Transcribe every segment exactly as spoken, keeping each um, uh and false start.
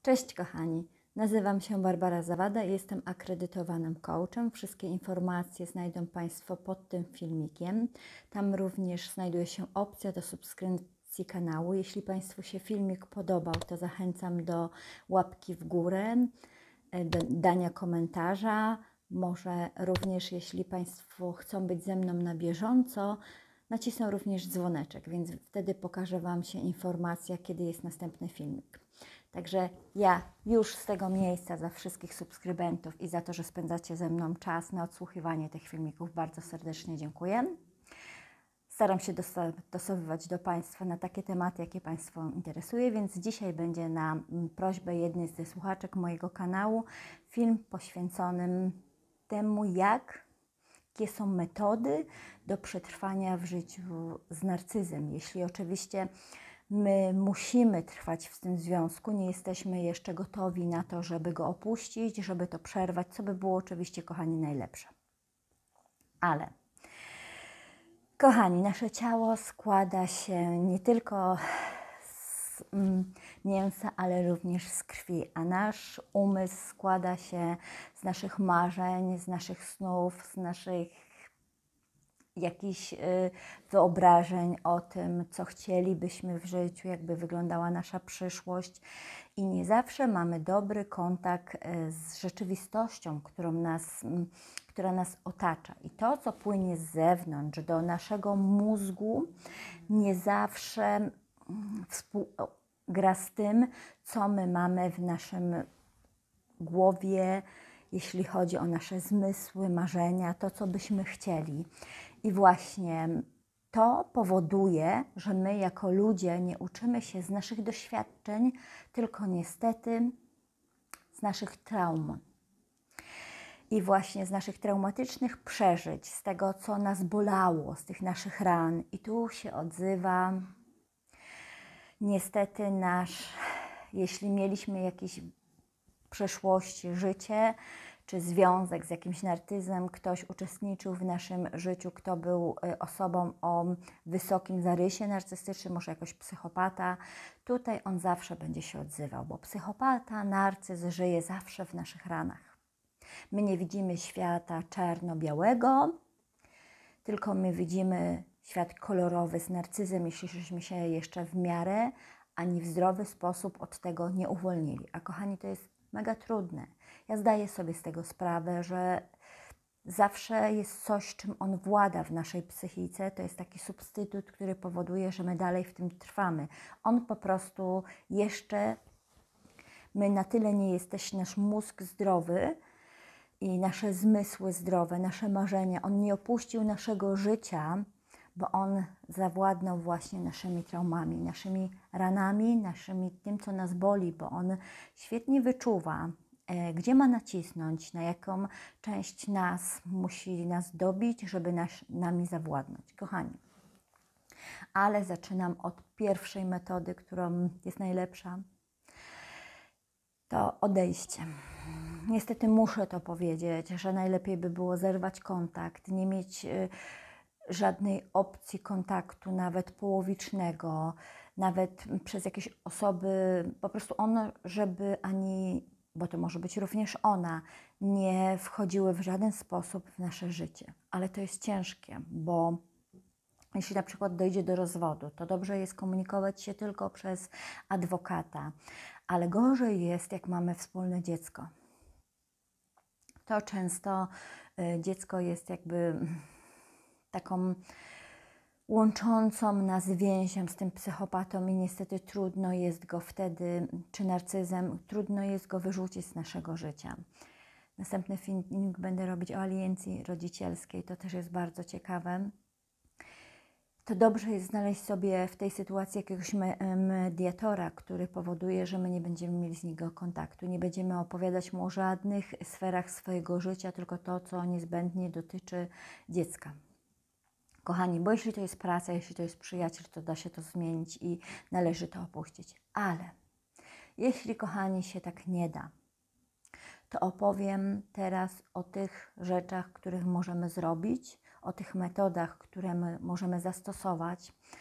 Cześć kochani, nazywam się Barbara Zawada i jestem akredytowanym coachem. Wszystkie informacje znajdą Państwo pod tym filmikiem. Tam również znajduje się opcja do subskrypcji kanału. Jeśli Państwu się filmik podobał, to zachęcam do łapki w górę, do dania komentarza. Może również, jeśli Państwo chcą być ze mną na bieżąco, nacisnę również dzwoneczek, więc wtedy pokaże Wam się informacja, kiedy jest następny filmik. Także ja już z tego miejsca za wszystkich subskrybentów i za to, że spędzacie ze mną czas na odsłuchiwanie tych filmików, bardzo serdecznie dziękuję. Staram się dostosowywać do Państwa na takie tematy, jakie Państwo interesuje, więc dzisiaj będzie na prośbę jednej ze słuchaczek mojego kanału film poświęcony temu, jak, jakie są metody do przetrwania w życiu z narcyzem. Jeśli oczywiście my musimy trwać w tym związku, nie jesteśmy jeszcze gotowi na to, żeby go opuścić, żeby to przerwać, co by było oczywiście, kochani, najlepsze. Ale, kochani, nasze ciało składa się nie tylko z mm, mięsa, ale również z krwi, a nasz umysł składa się z naszych marzeń, z naszych snów, z naszych jakichś y, wyobrażeń o tym, co chcielibyśmy w życiu, jakby wyglądała nasza przyszłość. I nie zawsze mamy dobry kontakt y, z rzeczywistością, którą nas, y, która nas otacza. I to, co płynie z zewnątrz do naszego mózgu, nie zawsze y, współgra z tym, co my mamy w naszym głowie, jeśli chodzi o nasze zmysły, marzenia, to, co byśmy chcieli. I właśnie to powoduje, że my jako ludzie nie uczymy się z naszych doświadczeń, tylko niestety z naszych traum. I właśnie z naszych traumatycznych przeżyć, z tego, co nas bolało, z tych naszych ran. I tu się odzywa niestety nasz, jeśli mieliśmy jakieś w przeszłości życie, czy związek z jakimś narcyzem, ktoś uczestniczył w naszym życiu, kto był osobą o wysokim zarysie narcystycznym, może jakoś psychopata, tutaj on zawsze będzie się odzywał, bo psychopata, narcyz żyje zawsze w naszych ranach. My nie widzimy świata czarno-białego, tylko my widzimy świat kolorowy z narcyzem, jeśliśmy się jeszcze w miarę ani w zdrowy sposób od tego nie uwolnili. A kochani, to jest mega trudne. Ja zdaję sobie z tego sprawę, że zawsze jest coś, czym on włada w naszej psychice. To jest taki substytut, który powoduje, że my dalej w tym trwamy. On po prostu jeszcze, my na tyle nie jesteśmy, nasz mózg zdrowy i nasze zmysły zdrowe, nasze marzenia. On nie opuścił naszego życia, bo on zawładnął właśnie naszymi traumami, naszymi ranami, naszymi tym, co nas boli, bo on świetnie wyczuwa, e, gdzie ma nacisnąć, na jaką część nas musi nas dobić, żeby nas, nami zawładnąć. Kochani, ale zaczynam od pierwszej metody, którą jest najlepsza. To odejście. Niestety muszę to powiedzieć, że najlepiej by było zerwać kontakt, nie mieć y, żadnej opcji kontaktu, nawet połowicznego, nawet przez jakieś osoby, po prostu ono, żeby ani, bo to może być również ona, nie wchodziły w żaden sposób w nasze życie. Ale to jest ciężkie, bo jeśli na przykład dojdzie do rozwodu, to dobrze jest komunikować się tylko przez adwokata, ale gorzej jest, jak mamy wspólne dziecko. To często y, dziecko jest jakby taką łączącą nas więzią z tym psychopatą i niestety trudno jest go wtedy, czy narcyzem, trudno jest go wyrzucić z naszego życia. Następny filmik będę robić o aliencji rodzicielskiej, to też jest bardzo ciekawe. To dobrze jest znaleźć sobie w tej sytuacji jakiegoś mediatora, który powoduje, że my nie będziemy mieli z niego kontaktu. Nie będziemy opowiadać mu o żadnych sferach swojego życia, tylko to, co niezbędnie dotyczy dziecka. Kochani, bo jeśli to jest praca, jeśli to jest przyjaciel, to da się to zmienić i należy to opuścić. Ale jeśli, kochani, się tak nie da, to opowiem teraz o tych rzeczach, których możemy zrobić, o tych metodach, które my możemy zastosować,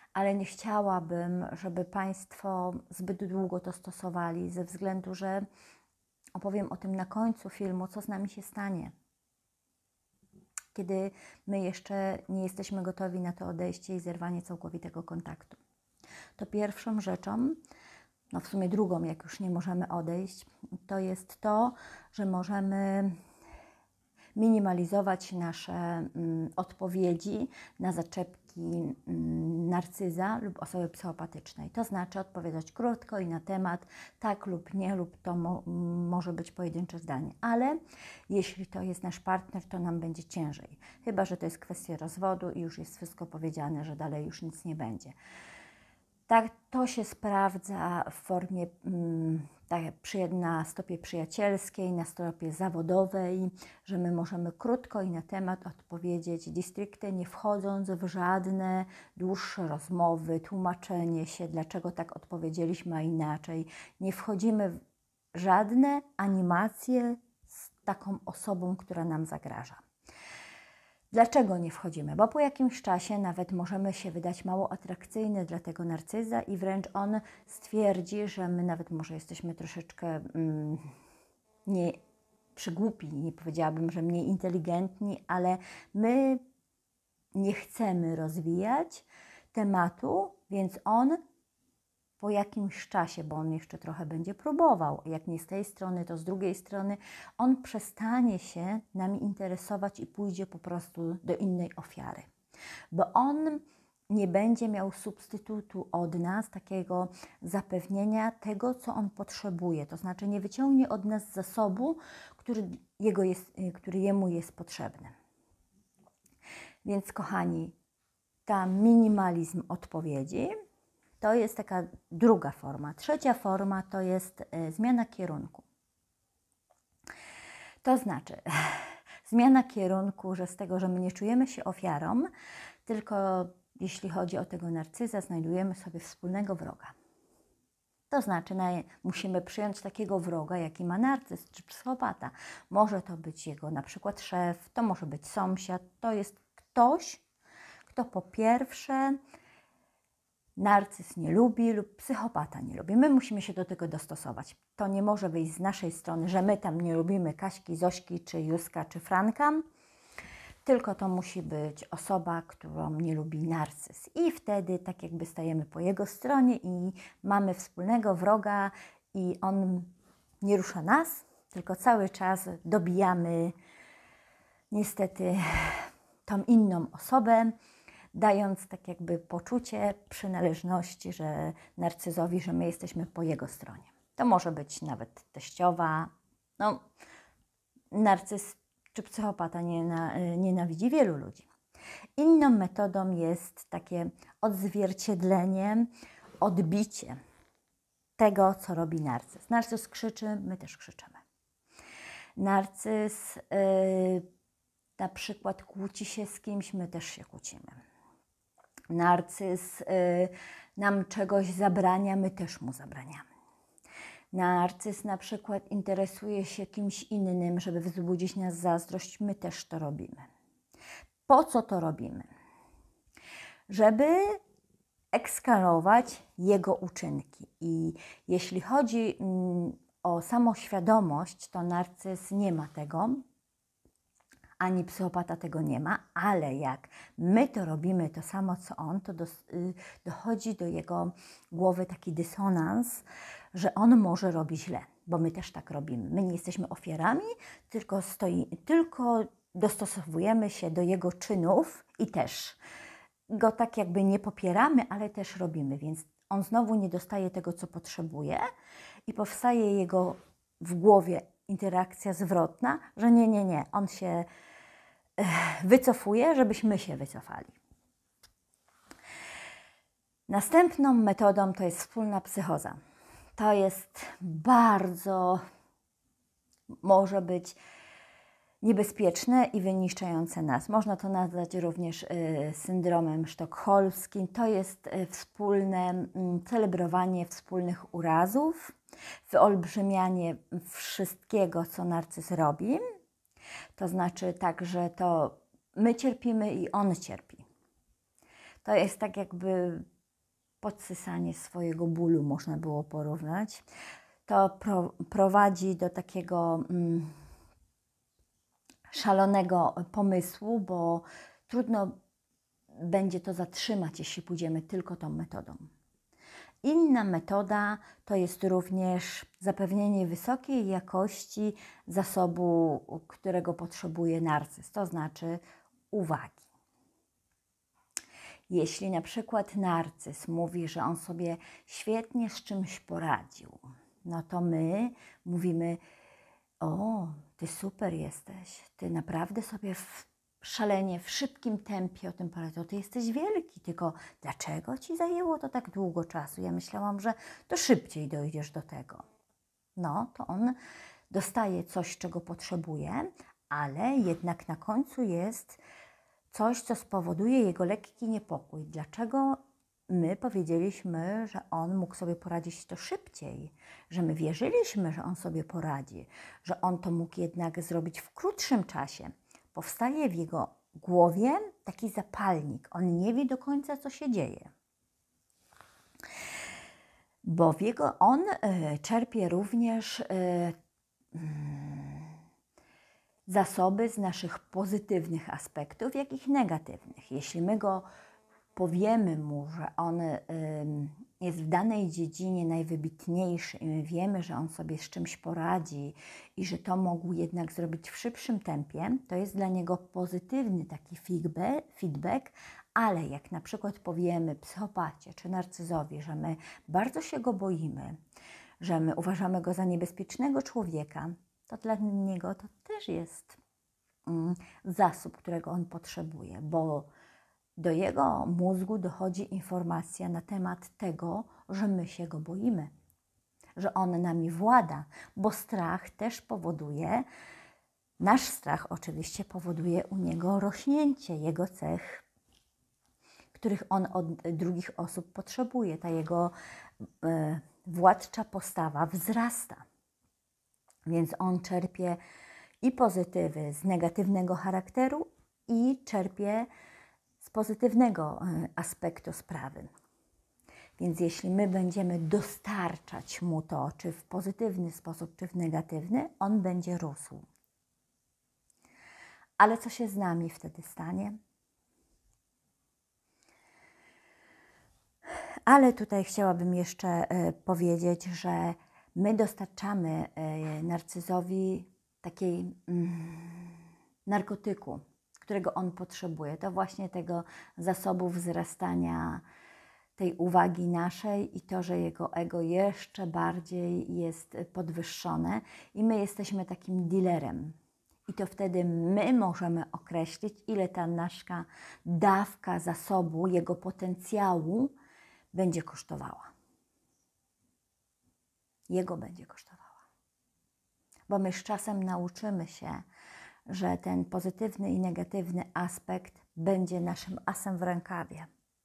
ale nie chciałabym, żeby Państwo zbyt długo to stosowali, ze względu, że opowiem o tym na końcu filmu, co z nami się stanie, kiedy my jeszcze nie jesteśmy gotowi na to odejście i zerwanie całkowitego kontaktu. To pierwszą rzeczą, no w sumie drugą, jak już nie możemy odejść, to jest to, że możemy minimalizować nasze mm, odpowiedzi na zaczepki mm, narcyza lub osoby psychopatycznej. To znaczy odpowiadać krótko i na temat, tak lub nie, lub to mo może być pojedyncze zdanie. Ale jeśli to jest nasz partner, to nam będzie ciężej. Chyba że to jest kwestia rozwodu i już jest wszystko powiedziane, że dalej już nic nie będzie. Tak, to się sprawdza w formie mm, tak, na stopie przyjacielskiej, na stopie zawodowej, że my możemy krótko i na temat odpowiedzieć districte, nie wchodząc w żadne dłuższe rozmowy, tłumaczenie się, dlaczego tak odpowiedzieliśmy, a inaczej. Nie wchodzimy w żadne animacje z taką osobą, która nam zagraża. Dlaczego nie wchodzimy? Bo po jakimś czasie nawet możemy się wydać mało atrakcyjny dla tego narcyza i wręcz on stwierdzi, że my nawet może jesteśmy troszeczkę mm, nie przygłupi, nie powiedziałabym, że mniej inteligentni, ale my nie chcemy rozwijać tematu, więc on po jakimś czasie, bo on jeszcze trochę będzie próbował, jak nie z tej strony, to z drugiej strony, on przestanie się nami interesować i pójdzie po prostu do innej ofiary. Bo on nie będzie miał substytutu od nas, takiego zapewnienia tego, co on potrzebuje. To znaczy nie wyciągnie od nas zasobu, który, jego jest, który jemu jest potrzebny. Więc kochani, ta minimalizm odpowiedzi to jest taka druga forma. Trzecia forma to jest y, zmiana kierunku. To znaczy zmiana kierunku, że z tego, że my nie czujemy się ofiarą, tylko jeśli chodzi o tego narcyza, znajdujemy sobie wspólnego wroga. To znaczy na, musimy przyjąć takiego wroga, jaki ma narcyz czy psychopata. Może to być jego na przykład szef, to może być sąsiad, to jest ktoś, kto po pierwsze narcyz nie lubi lub psychopata nie lubi. My musimy się do tego dostosować. To nie może wyjść z naszej strony, że my tam nie lubimy Kaśki, Zośki, czy Józka, czy Franka, tylko to musi być osoba, którą nie lubi narcyz. I wtedy tak jakby stajemy po jego stronie i mamy wspólnego wroga i on nie rusza nas, tylko cały czas dobijamy niestety tą inną osobę, dając tak jakby poczucie przynależności, że narcyzowi, że my jesteśmy po jego stronie. To może być nawet teściowa. No, narcyz czy psychopata nienawidzi wielu ludzi. Inną metodą jest takie odzwierciedlenie, odbicie tego, co robi narcyz. Narcyz krzyczy, my też krzyczymy. Narcyz yy, na przykład kłóci się z kimś, my też się kłócimy. Narcyz y, nam czegoś zabrania, my też mu zabraniamy. Narcyz na przykład interesuje się kimś innym, żeby wzbudzić nas zazdrość, my też to robimy. Po co to robimy? Żeby ekskalować jego uczynki. I jeśli chodzi mm, o samoświadomość, to narcyz nie ma tego, ani psychopata tego nie ma, ale jak my to robimy to samo co on, to do, y, dochodzi do jego głowy taki dysonans, że on może robi źle, bo my też tak robimy. My nie jesteśmy ofiarami, tylko, stoi, tylko dostosowujemy się do jego czynów i też go tak jakby nie popieramy, ale też robimy, więc on znowu nie dostaje tego, co potrzebuje i powstaje jego w głowie interakcja zwrotna, że nie, nie, nie, on się wycofuje, żebyśmy się wycofali. Następną metodą to jest wspólna psychoza. To jest bardzo, może być niebezpieczne i wyniszczające nas. Można to nazwać również y, syndromem sztokholmskim. To jest y, wspólne y, celebrowanie wspólnych urazów, wyolbrzymianie wszystkiego, co narcyz robi. To znaczy tak, że to my cierpimy i on cierpi. To jest tak jakby podsysanie swojego bólu, można było porównać. To pro, prowadzi do takiego mm, szalonego pomysłu, bo trudno będzie to zatrzymać, jeśli pójdziemy tylko tą metodą. Inna metoda to jest również zapewnienie wysokiej jakości zasobu, którego potrzebuje narcyz, to znaczy uwagi. Jeśli na przykład narcyz mówi, że on sobie świetnie z czymś poradził, no to my mówimy: o, ty super jesteś, ty naprawdę sobie w szalenie, w szybkim tempie o tym poradził, ty jesteś wielki, tylko dlaczego ci zajęło to tak długo czasu? Ja myślałam, że to szybciej dojdziesz do tego. No, to on dostaje coś, czego potrzebuje, ale jednak na końcu jest coś, co spowoduje jego lekki niepokój. Dlaczego my powiedzieliśmy, że on mógł sobie poradzić to szybciej, że my wierzyliśmy, że on sobie poradzi, że on to mógł jednak zrobić w krótszym czasie. Powstaje w jego głowie taki zapalnik. On nie wie do końca, co się dzieje. Bo w jego, on y, czerpie również y, y, zasoby z naszych pozytywnych aspektów, jak i negatywnych. Jeśli my go powiemy mu, że on y, jest w danej dziedzinie najwybitniejszy i my wiemy, że on sobie z czymś poradzi i że to mógł jednak zrobić w szybszym tempie, to jest dla niego pozytywny taki feedback, ale jak na przykład powiemy psychopacie czy narcyzowi, że my bardzo się go boimy, że my uważamy go za niebezpiecznego człowieka, to dla niego to też jest mm, zasób, którego on potrzebuje, bo do jego mózgu dochodzi informacja na temat tego, że my się go boimy, że on nami włada, bo strach też powoduje, nasz strach oczywiście powoduje u niego rośnięcie jego cech, których on od drugich osób potrzebuje. Ta jego e, władcza postawa wzrasta. Więc on czerpie i pozytywy z negatywnego charakteru i czerpie z pozytywnego aspektu sprawy. Więc jeśli my będziemy dostarczać mu to, czy w pozytywny sposób, czy w negatywny, on będzie rósł. Ale co się z nami wtedy stanie? Ale tutaj chciałabym jeszcze powiedzieć, że my dostarczamy narcyzowi takiej mm, narkotyku, którego on potrzebuje. To właśnie tego zasobu wzrastania tej uwagi naszej i to, że jego ego jeszcze bardziej jest podwyższone i my jesteśmy takim dealerem. I to wtedy my możemy określić, ile ta nasza dawka zasobu, jego potencjału będzie kosztowała. Jego będzie kosztowała. Bo my z czasem nauczymy się, że ten pozytywny i negatywny aspekt będzie naszym asem w rękawie.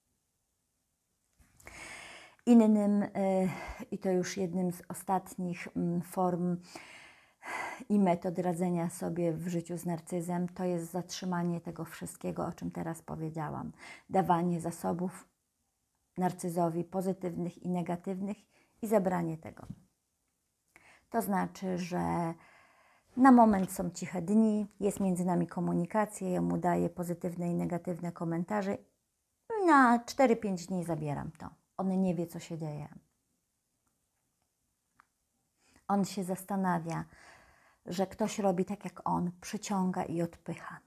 Innym, i to już jednym z ostatnich form i metod radzenia sobie w życiu z narcyzem, to jest zatrzymanie tego wszystkiego, o czym teraz powiedziałam. Dawanie zasobów narcyzowi pozytywnych i negatywnych i zabranie tego. To znaczy, że na moment są ciche dni, jest między nami komunikacja, ja mu daję pozytywne i negatywne komentarze i na cztery pięć dni zabieram to. On nie wie, co się dzieje. On się zastanawia, że ktoś robi tak jak on, przyciąga i odpycha.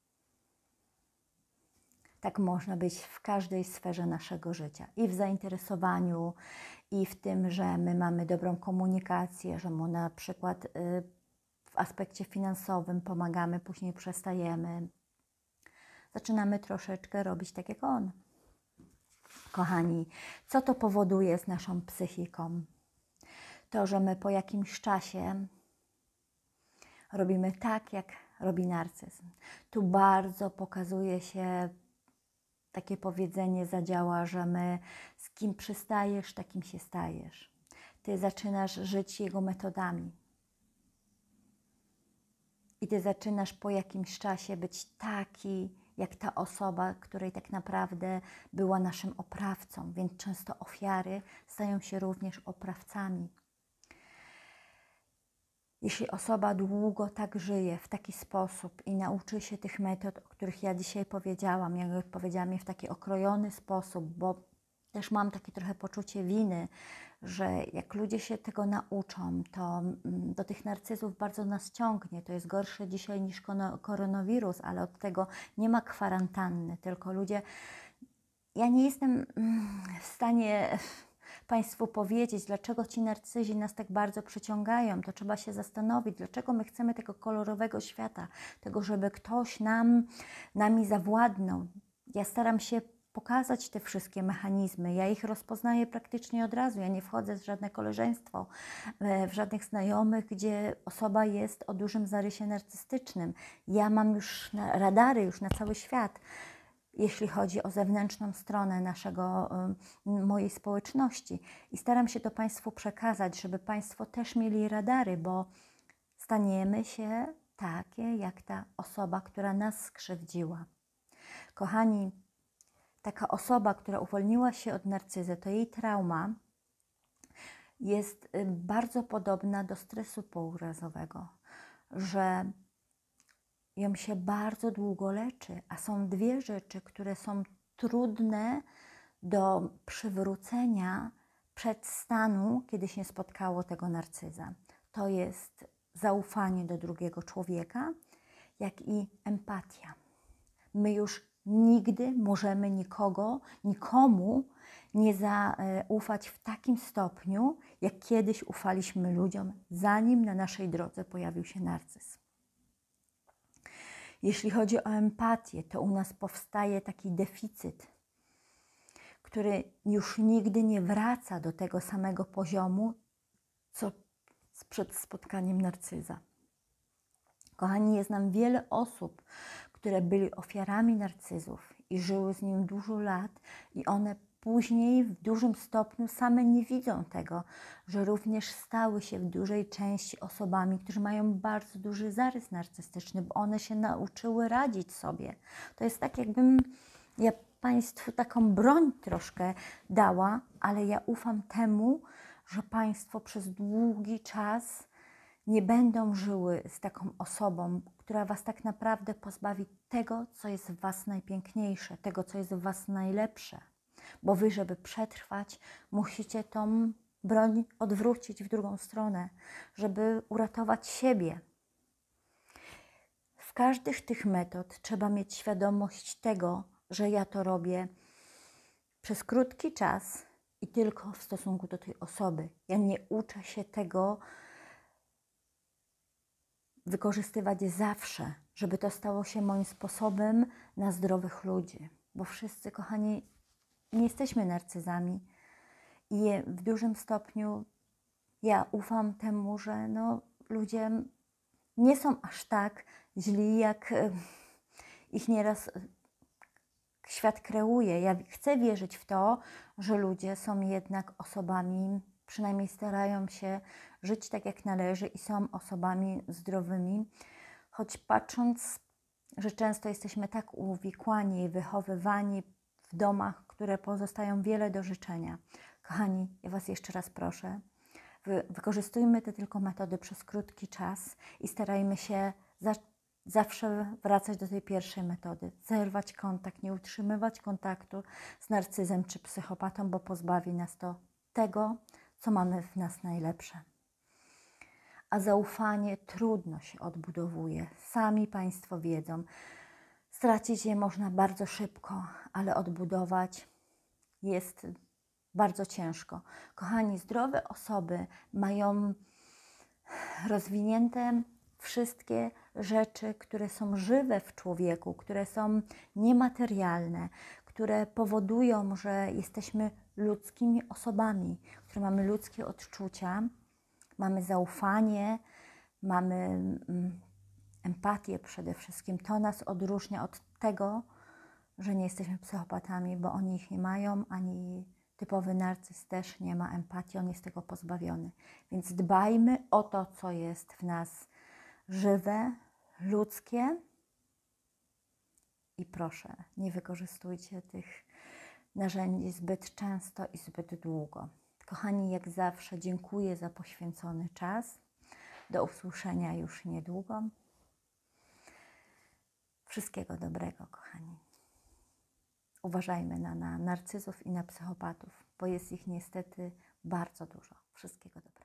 Tak można być w każdej sferze naszego życia. I w zainteresowaniu, i w tym, że my mamy dobrą komunikację, że mu na przykład w aspekcie finansowym pomagamy, później przestajemy. Zaczynamy troszeczkę robić tak jak on. Kochani, co to powoduje z naszą psychiką? To, że my po jakimś czasie robimy tak, jak robi narcyz. Tu bardzo pokazuje się takie powiedzenie zadziała, że my z kim przystajesz, takim się stajesz. Ty zaczynasz żyć jego metodami. I ty zaczynasz po jakimś czasie być taki jak ta osoba, której tak naprawdę była naszym oprawcą, więc często ofiary stają się również oprawcami. Jeśli osoba długo tak żyje, w taki sposób i nauczy się tych metod, o których ja dzisiaj powiedziałam, jak powiedziałam je w taki okrojony sposób, bo też mam takie trochę poczucie winy, że jak ludzie się tego nauczą, to do tych narcyzów bardzo nas ciągnie. To jest gorsze dzisiaj niż koronawirus, ale od tego nie ma kwarantanny, tylko ludzie... Ja nie jestem w stanie Państwu powiedzieć, dlaczego ci narcyzi nas tak bardzo przyciągają. To trzeba się zastanowić, dlaczego my chcemy tego kolorowego świata, tego, żeby ktoś nam, nami zawładnął. Ja staram się pokazać te wszystkie mechanizmy. Ja ich rozpoznaję praktycznie od razu. Ja nie wchodzę w żadne koleżeństwo, w żadnych znajomych, gdzie osoba jest o dużym zarysie narcystycznym. Ja mam już radary już na cały świat, jeśli chodzi o zewnętrzną stronę naszego, mojej społeczności. I staram się to Państwu przekazać, żeby Państwo też mieli radary, bo staniemy się takie jak ta osoba, która nas skrzywdziła. Kochani, taka osoba, która uwolniła się od narcyzy, to jej trauma jest bardzo podobna do stresu pourazowego, że ją się bardzo długo leczy, a są dwie rzeczy, które są trudne do przywrócenia przed stanu, kiedy się spotkało tego narcyza. To jest zaufanie do drugiego człowieka, jak i empatia. My już nigdy możemy nikogo, nikomu nie zaufać w takim stopniu, jak kiedyś ufaliśmy ludziom, zanim na naszej drodze pojawił się narcyz. Jeśli chodzi o empatię, to u nas powstaje taki deficyt, który już nigdy nie wraca do tego samego poziomu, co przed spotkaniem narcyza. Kochani, jest nam wiele osób, które byli ofiarami narcyzów i żyły z nim dużo lat i one później w dużym stopniu same nie widzą tego, że również stały się w dużej części osobami, którzy mają bardzo duży zarys narcystyczny, bo one się nauczyły radzić sobie. To jest tak, jakbym ja Państwu taką broń troszkę dała, ale ja ufam temu, że Państwo przez długi czas nie będą żyły z taką osobą, która Was tak naprawdę pozbawi tego, co jest w Was najpiękniejsze, tego, co jest w Was najlepsze. Bo Wy, żeby przetrwać, musicie tą broń odwrócić w drugą stronę, żeby uratować siebie. W każdych tych metod trzeba mieć świadomość tego, że ja to robię przez krótki czas i tylko w stosunku do tej osoby. Ja nie uczę się tego wykorzystywać zawsze, żeby to stało się moim sposobem na zdrowych ludzi. Bo wszyscy, kochani, nie jesteśmy narcyzami i w dużym stopniu ja ufam temu, że no, ludzie nie są aż tak źli, jak ich nieraz świat kreuje. Ja chcę wierzyć w to, że ludzie są jednak osobami, przynajmniej starają się żyć tak jak należy i są osobami zdrowymi, choć patrząc, że często jesteśmy tak uwikłani i wychowywani w domach, które pozostają wiele do życzenia. Kochani, ja Was jeszcze raz proszę, wy, wykorzystujmy te tylko metody przez krótki czas i starajmy się za, zawsze wracać do tej pierwszej metody. Zerwać kontakt, nie utrzymywać kontaktu z narcyzem czy psychopatą, bo pozbawi nas to tego, co mamy w nas najlepsze. A zaufanie trudno się odbudowuje. Sami Państwo wiedzą. Stracić je można bardzo szybko, ale odbudować jest bardzo ciężko. Kochani, zdrowe osoby mają rozwinięte wszystkie rzeczy, które są żywe w człowieku, które są niematerialne, które powodują, że jesteśmy ludzkimi osobami, które mamy ludzkie odczucia, mamy zaufanie, mamy mm, empatię przede wszystkim. To nas odróżnia od tego, że nie jesteśmy psychopatami, bo oni ich nie mają, ani typowy narcyz też nie ma empatii, on jest tego pozbawiony. Więc dbajmy o to, co jest w nas żywe, ludzkie I proszę, nie wykorzystujcie tych narzędzi zbyt często i zbyt długo. Kochani, jak zawsze dziękuję za poświęcony czas. Do usłyszenia już niedługo. Wszystkiego dobrego, kochani. Uważajmy na, na narcyzów i na psychopatów, bo jest ich niestety bardzo dużo. Wszystkiego dobrego.